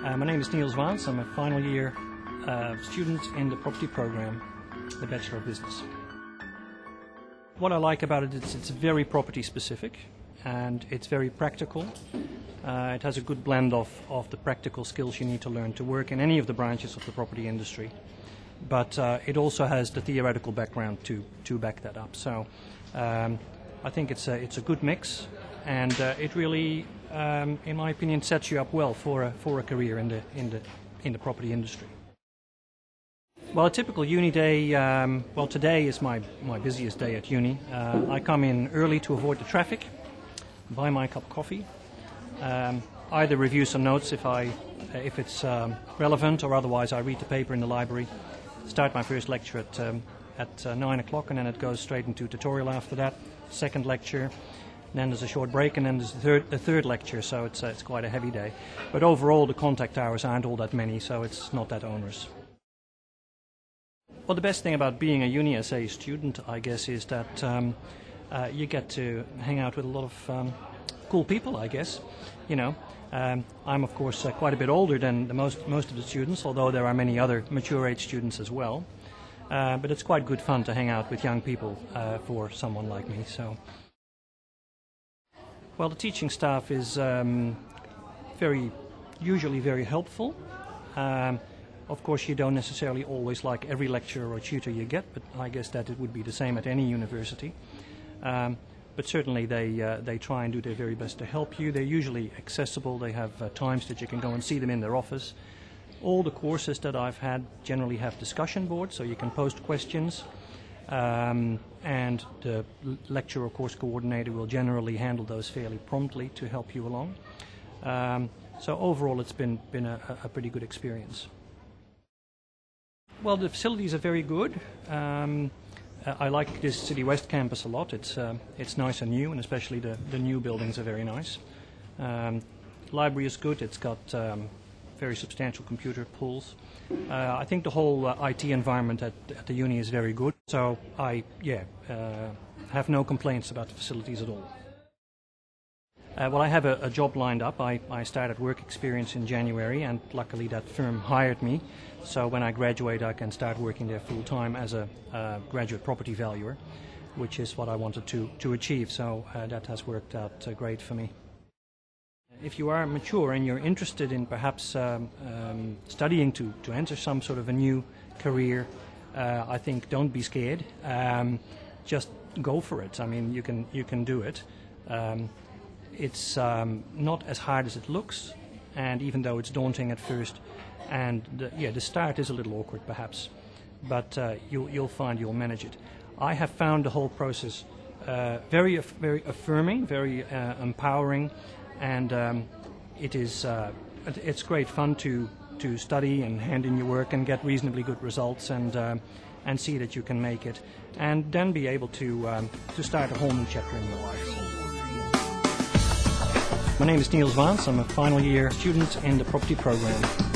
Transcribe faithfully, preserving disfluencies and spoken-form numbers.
Uh, my name is Niels Waans. I'm a final year uh, student in the property program, the Bachelor of Business. What I like about it is it's very property specific and it's very practical. Uh, it has a good blend of, of the practical skills you need to learn to work in any of the branches of the property industry. But uh, it also has the theoretical background to, to back that up. So um, I think it's a, it's a good mix, and uh, it really, um, in my opinion, sets you up well for a, for a career in the, in, the, in the property industry. Well, a typical uni day, um, well, today is my, my busiest day at uni. Uh, I come in early to avoid the traffic, buy my cup of coffee, um, either review some notes if, I, if it's um, relevant, or otherwise I read the paper in the library, start my first lecture at, um, at uh, nine o'clock, and then it goes straight into tutorial after that, second lecture, then there's a short break, and then there's the third, the third lecture, so it's, uh, it's quite a heavy day. But overall the contact hours aren't all that many, so it's not that onerous. Well, the best thing about being a uni S A student, I guess, is that um, uh, you get to hang out with a lot of um, cool people, I guess. You know, um, I'm of course uh, quite a bit older than the most most of the students, although there are many other mature age students as well. Uh, but it's quite good fun to hang out with young people uh, for someone like me. So, well, the teaching staff is um, very, usually very helpful. Um, Of course, you don't necessarily always like every lecturer or tutor you get, but I guess that it would be the same at any university. Um, but certainly they, uh, they try and do their very best to help you. They're usually accessible. They have uh, times that you can go and see them in their office. All the courses that I've had generally have discussion boards, so you can post questions. Um, and the lecturer or course coordinator will generally handle those fairly promptly to help you along. Um, so overall, it's been, been a, a pretty good experience. Well, the facilities are very good. Um, I like this City West campus a lot. It's uh, it's nice and new, and especially the, the new buildings are very nice. Um, library is good. It's got um, very substantial computer pools. Uh, I think the whole uh, I T environment at, at the uni is very good. So I yeah uh, have no complaints about the facilities at all. Uh, well, I have a, a job lined up. I, I started work experience in January, and luckily that firm hired me. So when I graduate, I can start working there full time as a uh, graduate property valuer, which is what I wanted to, to achieve. So uh, that has worked out uh, great for me. If you are mature and you're interested in perhaps um, um, studying to, to enter some sort of a new career, uh, I think don't be scared. Um, just go for it. I mean, you can, you can do it. Um, It's um, not as hard as it looks, and even though it's daunting at first, and the, yeah, the start is a little awkward perhaps, but uh, you'll, you'll find you'll manage it. I have found the whole process uh, very, very affirming, very uh, empowering, and um, it is uh, it's great fun to to study and hand in your work and get reasonably good results, and uh, and see that you can make it, and then be able to um, to start a whole new chapter in your life. My name is Niels Waans. I'm a final year student in the property program.